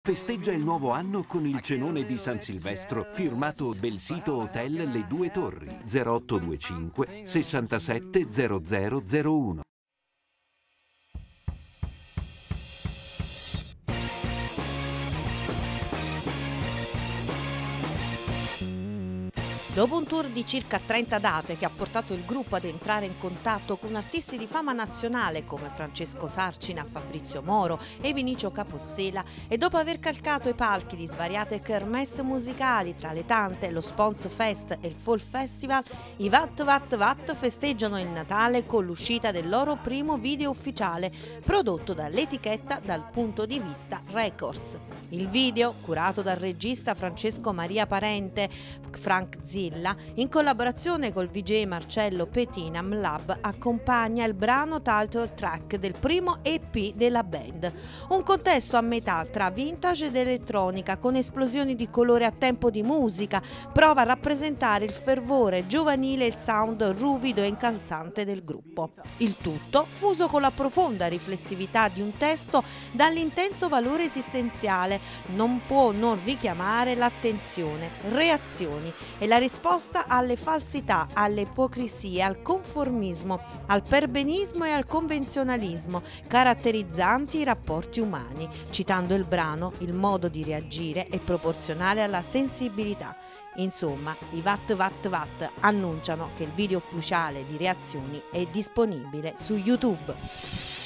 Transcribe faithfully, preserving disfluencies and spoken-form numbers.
Festeggia il nuovo anno con il cenone di San Silvestro, firmato Belsito Hotel Le Due Torri, zero otto due cinque sessantasette zero zero zero uno. Dopo un tour di circa trenta date che ha portato il gruppo ad entrare in contatto con artisti di fama nazionale come Francesco Sarcina, Fabrizio Moro e Vinicio Capossela, e dopo aver calcato i palchi di svariate kermesse musicali, tra le tante lo Spons Fest e il Fall Festival, i Vat Vat Vat festeggiano il Natale con l'uscita del loro primo video ufficiale, prodotto dall'etichetta Dal Punto di Vista Records. Il video, curato dal regista Francesco Maria Parente, Frank Zilla, in collaborazione col V J Marcello Petinam Lab, accompagna il brano title track del primo E P della band. Un contesto a metà tra vintage ed elettronica, con esplosioni di colore a tempo di musica, prova a rappresentare il fervore giovanile e il sound ruvido e incalzante del gruppo. Il tutto fuso con la profonda riflessività di un testo dall'intenso valore esistenziale, non può non richiamare l'attenzione, reazioni e la risposta alle falsità, alle ipocrisie, al conformismo, al perbenismo e al convenzionalismo caratterizzanti i rapporti umani. Citando il brano, il modo di reagire è proporzionale alla sensibilità. Insomma, i Vat Vat Vat annunciano che il video ufficiale di Reazioni è disponibile su YouTube.